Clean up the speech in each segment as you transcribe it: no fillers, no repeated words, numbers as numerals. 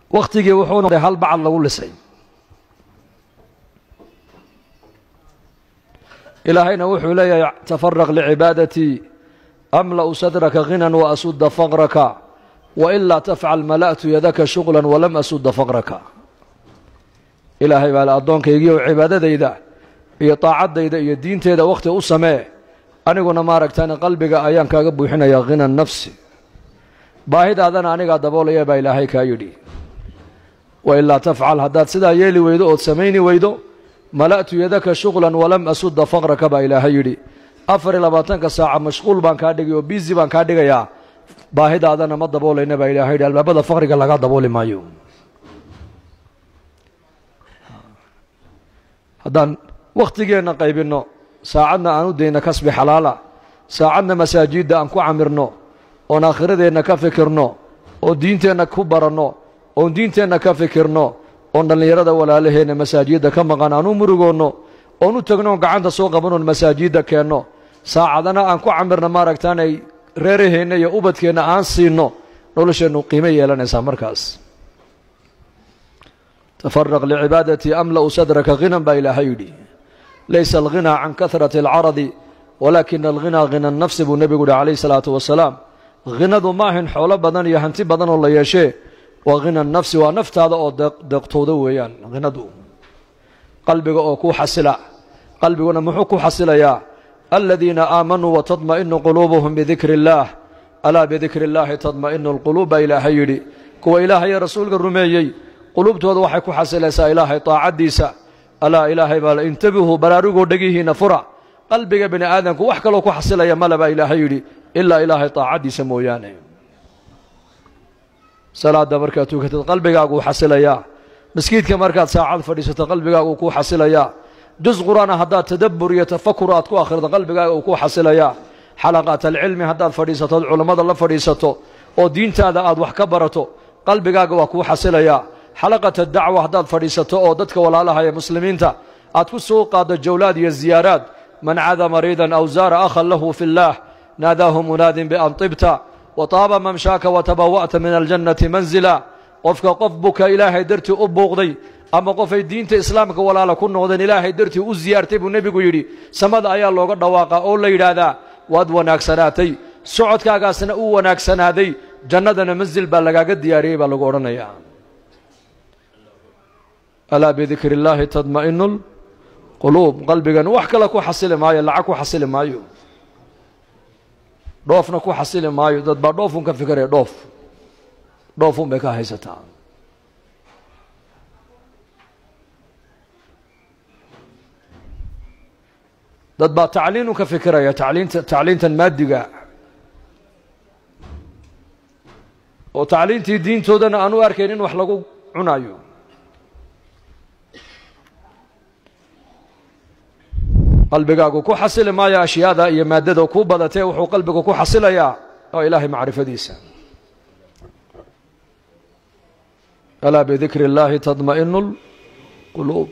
waqtigii wuxuu noqday hal bacad lagu lisay. ilaahayna wuxuu leeyahay tafarraq licibaadatii amla'u sadraka ghinan wa asudda faqraka wa ilaa tafcal mala'tu yadaka shughlan walam asudda faqraka. ilaahay baa addoonkaygiioo cibaadadayda iyo taacadayda iyo diinteeda wakhti u samee, aniguna maaragtaan qalbiga ayaan kaaga buuxinayaa ghinan nafsi, baahidaadana anigaa daboolaya baa ilaahay kaa yidhi. wa ilaa tafcal, haddaad sidaa yeeli weydo ood samayni weydo, mala'tu yadaka shughlan walam asudda faqraka baa ilaahay yidhi. 24 saaca mashquul baan kaa dhigay oo biisi baan kaa dhigayaa, baahidaadana ma daboolayna baa ilaahay yidhi. albaabada faqriga laga dabooli maayo. haddaan wakhtigeenna qaybinno, saacadna aan u dayna kasbi xalaala, saacadna masaajidda aan ku camirno, oon aakhiradeenna ka fikirno, oo diinteenna ku baranno, oon diinteenna ka fikirno, oon dhallinyarada walaalaheenna masaajidda ka maqan aan u murugoonno, oon u tagno oon gacanta soo qabanoon masaajidda keenno, saacadana aan ku camirno maaragtaanay reeraheenna iyo ubadkeenna aan siinno, nolosheennu qiimo yeelanaysaa markaas. tafaraq licibaadatii amla'u sadraka ghinan baa ilaahay yidhi. laysa alghinaa can kahrati alcaradi walaakina alghinaa hina nafsi buu nebigu yihi calayhi salaatu wasalaam. ghinadu ma ahin xoolo badan iyo hanti badan oo la yeeshee, waa hina nafsi, waa naftaada oo deeqtooda weeyaan. ghinadu qalbiga oo kuu xasila. qalbiguna muxuu ku xasilayaa? aladiina aamanuu watadma'inu quluubuhum bidikri illaah, alaa bidikri illaahi tadma'inu alquluub baa ilaahay yidhi. kuwa ilaahaye rasuulka rumeeyey quluubtooda waxay ku xasilaysaa ilaahay taacaddiisa. alaa ilaahay baa la intabihuu, baraarugoo dhegihiinna fura. qalbiga bini aadamku wax kaloo ku xasilaya male baa ilaahay yidhi, ilaa ilaahay taacaddiisa mooyaane. salaadda markaad tukatid qalbigaaguu xasilayaa. maskiidka markaad saacad fadhiisato qalbigaaguu kuu xasilayaa. juz qur'aana haddaad tadabbur iyo tafakur aad ku akhrido qalbigaaga uu kuu xasilayaa. xalaqaat alcilmi haddaad fadhiisato od culammada la fadhiisato oo diintaada aad wax ka barato, qalbigaaga waa kuu xasilayaa. xalaqat adacwa haddaad fadhiisato oo dadka walaalaha ee muslimiinta aad ku soo qaaddo jawlaad iyo ziyaaraad. man cada mariidan aw zaara akhan lahu fi اllaah naadaahu munaadin bian tibta wataaba mamshaaka watabawa'ta min aljannati manzila. qofka qof buka ilaahay dartii u buuqday, ama qofay diinta islaamka walaala ku noqdeen ilaahay dartii u ziyaartay buu nebigu yidhi, samada ayaa looga dhawaaqaa oo la yidhaahdaa waad wanaagsanaatay, socodkaagaasna uu wanaagsanaaday, jannadana manzil baa lagaaga diyaariyey baa lagu odhanayaa. alaa bidikri illaahi tadma'inu lquluub. qalbigan wax kale ku xasili maayo, lacag ku xasili maayo, dhoofna ku xasili maayo. dad baa dhoofun ka fikiraya, dhoofun bay ka haysataa. dad baa tacliinun ka fikiraya, tacliintan maadiga, oo tacliintii diintoodana aan u arkayn in wax lagu cunayo. qalbigaagu ku xasili maayo ashyaada iyo maaddada kuu badatee, wuxuu qalbigu ku xasilayaa oo ilaahay macrifadiisa. alaa bidikri illaahi tadma'inu lquluub.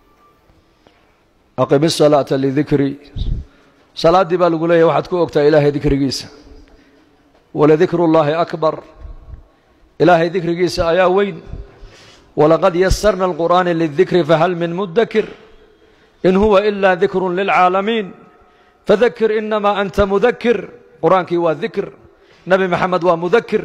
aqim isalaata lidikri. salaaddii baa lagu leeyahay waxaad ku ogtaa ilaahay dikrigiisa. waladikru llaahi akbar. ilaahay dikrigiisa ayaa weyn. walaqad yasarna alqur'aana lidikri fahal min mudakir in huwa ilaa dikrun lilcaalamiin fadakir inamaa anta mudakir. qur-aankii waa dikr, nebi maxamed waa mudakir,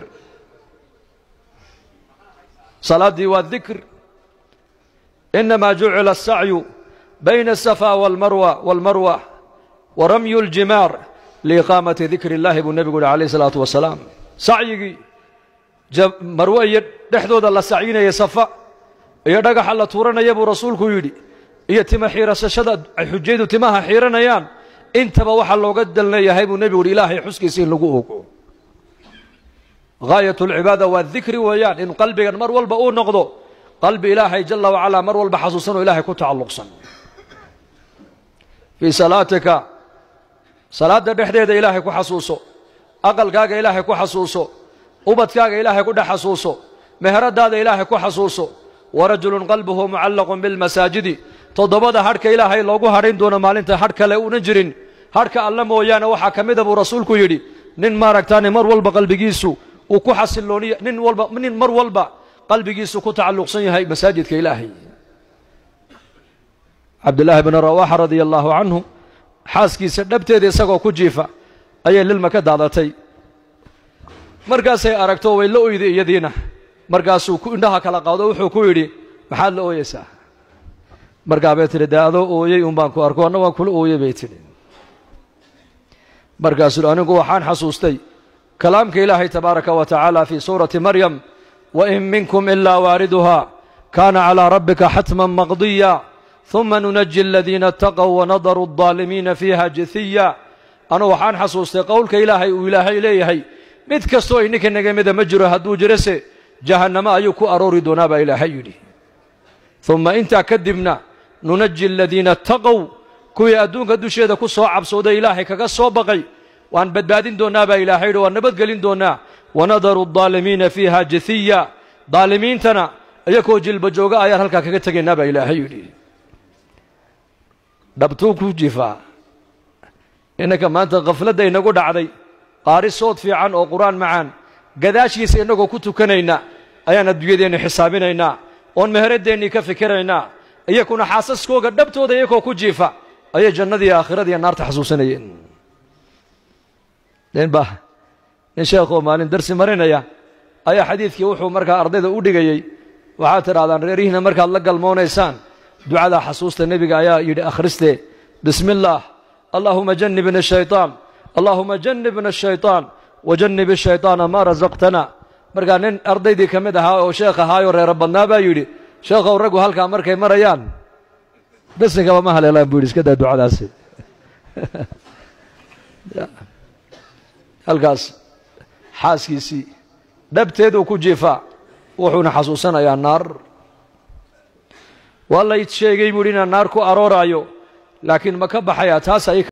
salaaddii waa dikr. inamaa jucila asacyu bayna asafa walmarwa waramyu ljimaar liiqaamati dikri illaahi buu nebigu yihi calayh isalaatu wasalaam. sacyigii marwe iyo dhexdooda la sacyinaya safa iyo dhagaxa la tuuranaya buu rasuulku yidhi, iyo tima xiirasashada ay xujaydu timaha xiiranayaan, intaba waxaa looga dalnayahay buu nebigu yihi ilaahay xuskiisa in lagu ogo. gaayat lcibaada waa dikri weeyaan, in qalbigan mar walba uu noqdo qalbi ilaahay jala wacalaa mar walba xasuusan oo ilaahay ku tacalluqsan. fii salaatika, salaadda dhexdeeda ilaahay ku xasuuso, aqalkaaga ilaahay ku xasuuso, ubadkaaga ilaahay ku dhex xasuuso, meheradaada ilaahay ku xasuuso. warajulun qalbuhu mucallaqun bilmasaajidi. toddobada hadhka ilaahay loogu hadhayn doono maalinta hadh kale una jirin, hadhka alla mooyaane waxaa ka mida buu rasuulku yidhi, nin maaragtaane mar walba qalbigiisu uu ku xasilooniya, nin mar walba qalbigiisu ku tacalluqsan yahay masaajidka ilaahay. cabdillaahi bn rawaaxa radia allaahu canhu xaaskiisa dhabteeda isagoo ku jiifa ayay lilma ka daadatay. markaasay aragto way la oyday iyadiina. markaasuu indhaha kala qaado wuxuu ku yidhi maxaad la ooyeysaa? markaa bay tidhi dee adoo ooyey un baan ku arko anna waan kula ooyey bay tidhi. markaasuu anigu waxaan xasuustay kalaamka ilaahay tabaaraka wa tacaala fii suurati maryam wain minkum ilaa waariduha kaana calىa rabbika xatman maqdiya ثuma nunaji aladiina اtaqow wanadaru الظaalimiina fiiha jithiya. anu waxaan xasuustay qowlka ilaahay uu ilaahay leeyahay mid kastoo ininka naga mida ma jiro hadduu jirose jahannamo ayuu ku aroori doonaa baa ilaahay yidhi. uma intaa kadibna nunaji aladiina اtaqow kuwii adduunka dusheeda ku soo cabsooday ilaahay kaga soo baqay waan badbaadin doonnaa baa ilaahay yidhi, waan nabadgelin doonnaa. wanadaru الظaalimiina fiiha jithiya, daalimiintana iyakoo jilba jooga ayaan halkaa kaga tegaynaa baa ilaahay yidhi. dhabtuu ku jifaa innaka maanta khafladda inagu dhacday qaari sood fiican oo qur'aan macaan gadaashiisa innagoo ku tukanayna ayaan adduunyadeenni xisaabinaynaa oon meheradeennii ka fikiraynaa. iyakuna xaasaskooga dhabtooda iyakoo ku jiifa ayay jannadii aakhiradiiyo naarta xasuusanayeen. nin sheekhoo maalin darsi marinaya ayaa xadiidkii wuxuu markaa ardayda u dhigayey waxaad tidhahdaan reerihiina markaad la galmoonaysaan ducada xasuusta nebiga ayaa yidhi akhriste bismi illaah allaahuma jannibna ashayطaan allaahuma jannibna ashayطaan wajannib ashayطaana maa rasaqtana. markaa nin ardaydii ka mid ahaa oo sheekh ahaayoo reero badnaa baa yidhi sheekhow raggu halkaa markay marayaan bisinkaba ma haleelaan buu yidhi iska daa ducadaasi. halkaas xaaskiisii dhabteeduu ku jiifaa wuxuuna xasuusanayaa naar. waa lay sheegay buu yidhi inaan naar ku arooraayo laakiin ma ka baxayaa taas ay